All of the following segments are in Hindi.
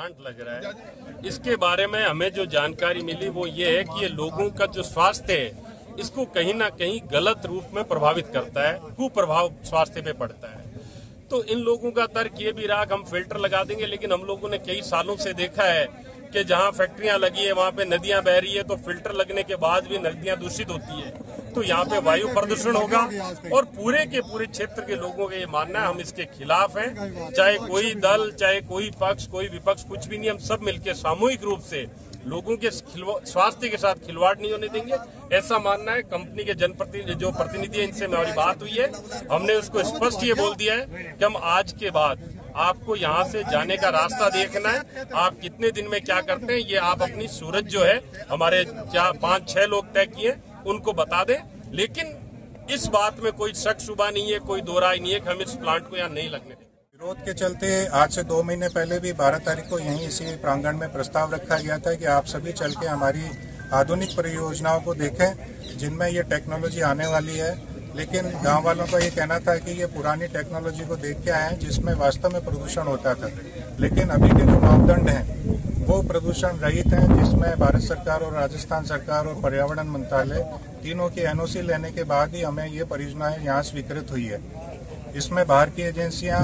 प्लांट लग रहा है, इसके बारे में हमें जो जानकारी मिली वो ये है कि ये लोगों का जो स्वास्थ्य है इसको कहीं ना कहीं गलत रूप में प्रभावित करता है, कुप्रभाव स्वास्थ्य पे पड़ता है। तो इन लोगों का तर्क ये भी रहा कि हम फिल्टर लगा देंगे, लेकिन हम लोगों ने कई सालों से देखा है कि जहाँ फैक्ट्रियां लगी है वहाँ पे नदियां बह रही है, तो फिल्टर लगने के बाद भी नदियां दूषित होती है, तो यहाँ पे वायु प्रदूषण होगा। और पूरे के पूरे क्षेत्र के लोगों का ये मानना है, हम इसके खिलाफ हैं। चाहे कोई दल, चाहे कोई पक्ष, कोई विपक्ष, कुछ भी नहीं, हम सब मिलकर सामूहिक रूप से लोगों के स्वास्थ्य के साथ खिलवाड़ नहीं होने देंगे, ऐसा मानना है। कंपनी के जनप्रतिनिधि जो प्रतिनिधि है, इनसे हमारी बात हुई है, हमने उसको स्पष्ट ये बोल दिया है कि हम आज के बाद आपको यहाँ से जाने का रास्ता देखना है, आप कितने दिन में क्या करते हैं ये आप अपनी सूरत जो है हमारे 5-6 लोग तय किए उनको बता दें, लेकिन इस बात में कोई शक शुबा नहीं है, कोई दो राय नहीं है कि हम इस प्लांट को यहाँ नहीं लगने देंगे। विरोध के चलते आज से 2 महीने पहले भी 12 तारीख को यहीं इसी प्रांगण में प्रस्ताव रखा गया था कि आप सभी चल के हमारी आधुनिक परियोजनाओं को देखें जिनमें ये टेक्नोलॉजी आने वाली है। लेकिन गांव वालों का ये कहना था कि ये पुरानी टेक्नोलॉजी को देख के आए हैं जिसमें वास्तव में प्रदूषण होता था, लेकिन अभी के जो मापदंड हैं वो प्रदूषण रहित हैं, जिसमें भारत सरकार और राजस्थान सरकार और पर्यावरण मंत्रालय तीनों की एनओसी लेने के बाद ही हमें ये परियोजनाएं यहाँ स्वीकृत हुई है। इसमें बाहर की एजेंसियां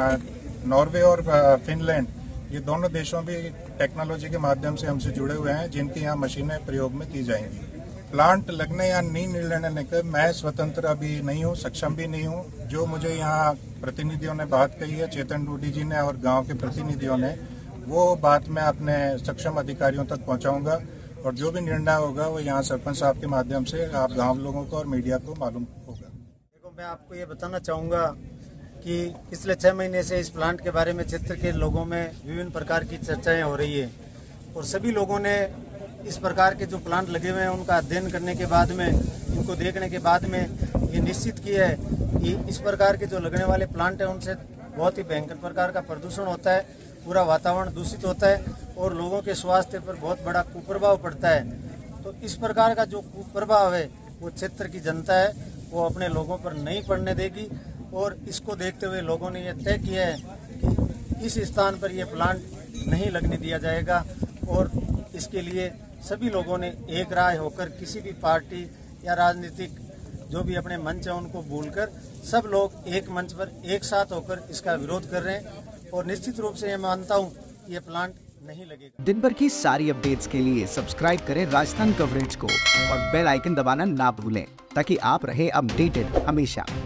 नॉर्वे और फिनलैंड, ये दोनों देशों भी टेक्नोलॉजी के माध्यम से हमसे जुड़े हुए हैं, जिनकी यहाँ मशीनें प्रयोग में की जाएंगी। प्लांट लगने या नहीं लगने के मैं स्वतंत्र अभी नहीं हूँ, सक्षम भी नहीं हूँ। जो मुझे यहाँ प्रतिनिधियों ने बात कही है, चेतन डूडी जी ने और गांव के प्रतिनिधियों ने, वो बात मैं अपने सक्षम अधिकारियों तक पहुँचाऊंगा और जो भी निर्णय होगा वो यहाँ सरपंच साहब के माध्यम से आप गाँव लोगों को और मीडिया को मालूम होगा। देखो, मैं आपको ये बताना चाहूँगा कि पिछले 6 महीने से इस प्लांट के बारे में क्षेत्र के लोगों में विभिन्न प्रकार की चर्चाएं हो रही है और सभी लोगों ने इस प्रकार के जो प्लांट लगे हुए हैं उनका अध्ययन करने के बाद में, इनको देखने के बाद में ये निश्चित किया है कि इस प्रकार के जो लगने वाले प्लांट हैं उनसे बहुत ही भयंकर प्रकार का प्रदूषण होता है, पूरा वातावरण दूषित होता है और लोगों के स्वास्थ्य पर बहुत बड़ा कुप्रभाव पड़ता है। तो इस प्रकार का जो कुप्रभाव है वो क्षेत्र की जनता है वो अपने लोगों पर नहीं पड़ने देगी और इसको देखते हुए लोगों ने यह तय किया है कि इस स्थान पर यह प्लांट नहीं लगने दिया जाएगा। और इसके लिए सभी लोगों ने एक राय होकर, किसी भी पार्टी या राजनीतिक जो भी अपने मंच है उनको भूलकर सब लोग एक मंच पर एक साथ होकर इसका विरोध कर रहे हैं और निश्चित रूप से मैं मानता हूँ कि ये प्लांट नहीं लगेगा। दिन भर की सारी अपडेट्स के लिए सब्सक्राइब करें राजस्थान कवरेज को और बेल आइकन दबाना ना भूलें ताकि आप रहे अपडेटेड हमेशा।